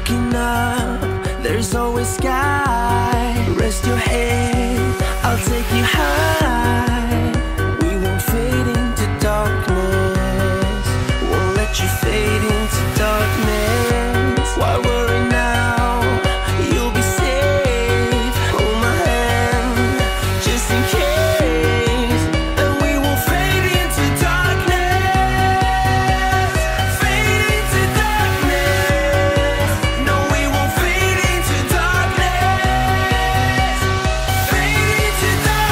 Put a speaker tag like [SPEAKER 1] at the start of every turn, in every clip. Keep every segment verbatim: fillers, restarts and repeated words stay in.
[SPEAKER 1] looking up, there's always sky. Rest your head, I'll take you high. We won't fade into darkness, won't let you fade into darkness. Why worry now? You'll be safe. Hold my hand, just in case. And we won't fade into darkness, fade into darkness. No, we won't fade into darkness, fade into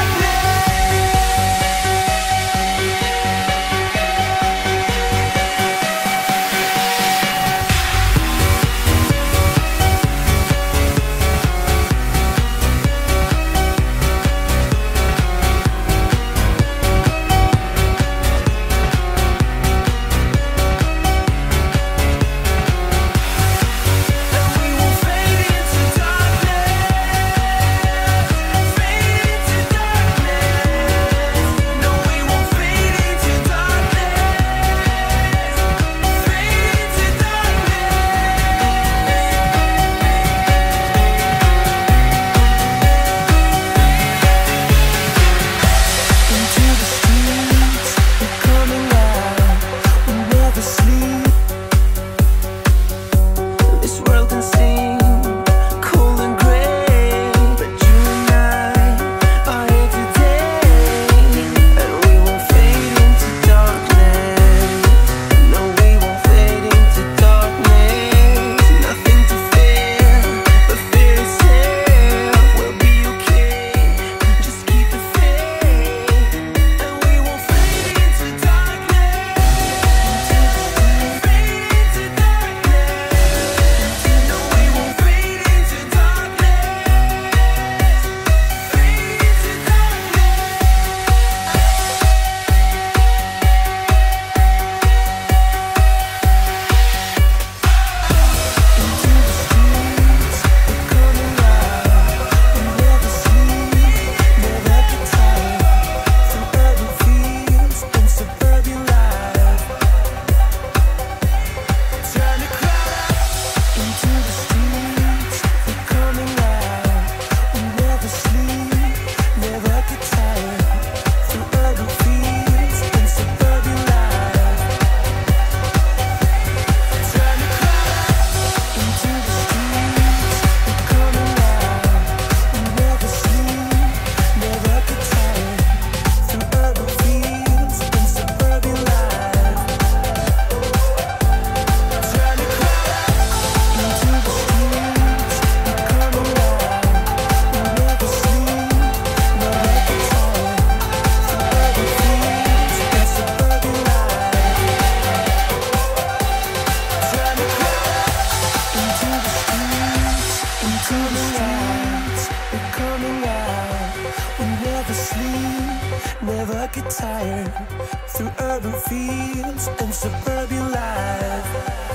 [SPEAKER 1] never get tired. Through urban fields and suburban life.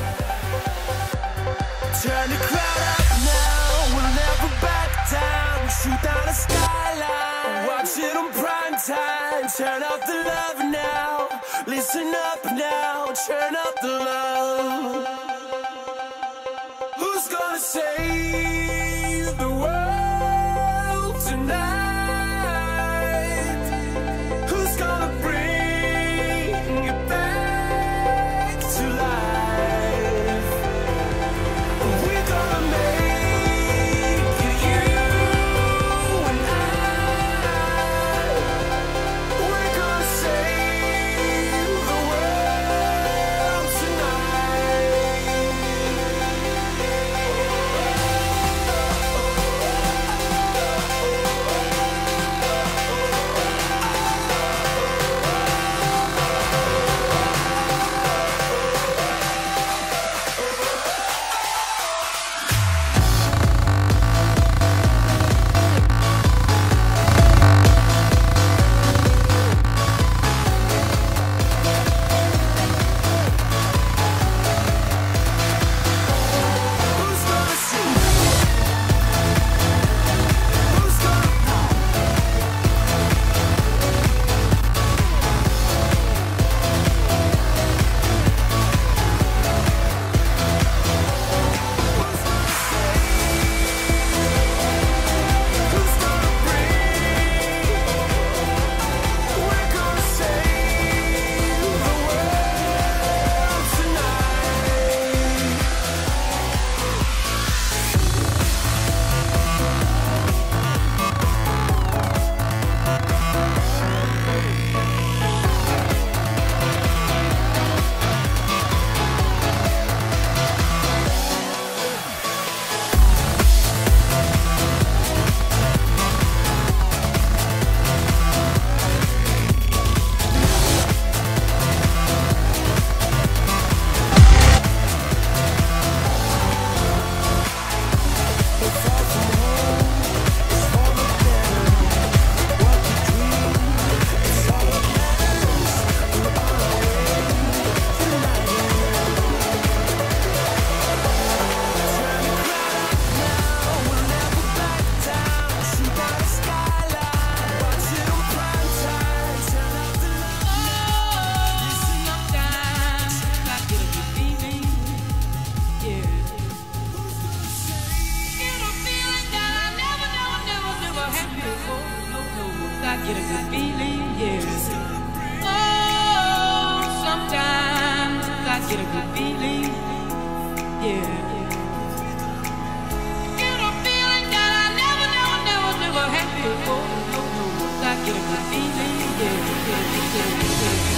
[SPEAKER 1] Turn the crowd up now, we'll never back down. Shoot down the skyline, watch it on prime time. Turn up the love now, listen up now. Turn up the love. Who's gonna save the world tonight? Who's gonna bring it back to life? We're gonna make it, you and I. We're gonna save the world tonight.
[SPEAKER 2] get a good feeling, yeah. Oh, sometimes I get a good feeling, yeah. Get a feeling that I never, never, never, never had before. No, no, I get a good feeling, yeah, yeah, yeah, yeah.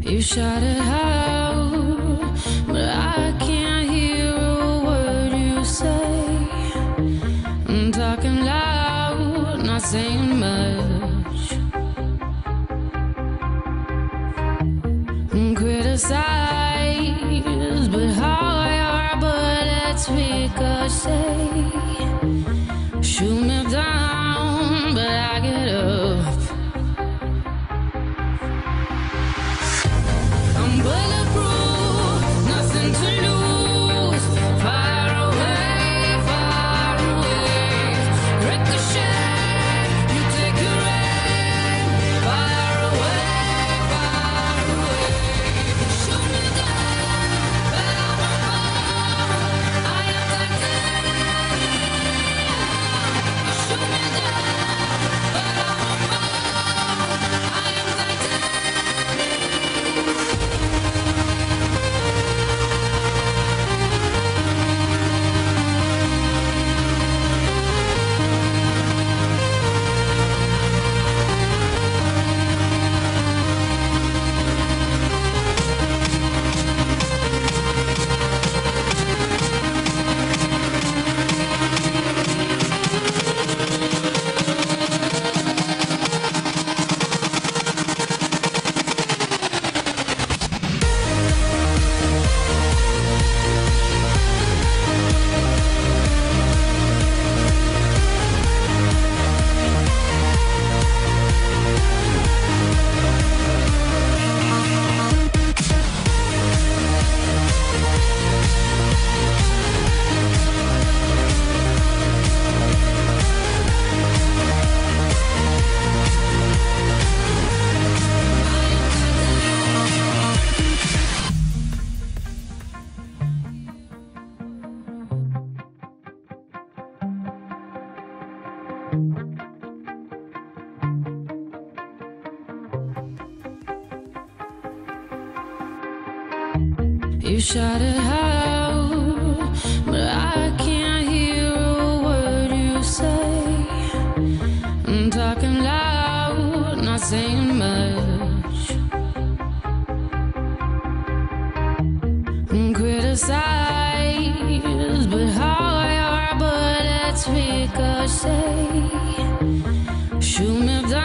[SPEAKER 2] You shout it out, but I can't hear a word you say. I'm talking loud, not saying much. Criticize, but how your bullets ricochet. Shoot me down, but I get up. I'm bulletproof, nothing to lose. Far away, far away. Ricochet, you take your aim. Far away, far away. Shoot me down, but I won't fall. I am titanium. Shoot me down, but I won't fall. I am titanium. You shout it out, but I can't hear a word you say. I'm talking loud, not saying much. Criticize, but how your bullets ricochet. Shoot me down.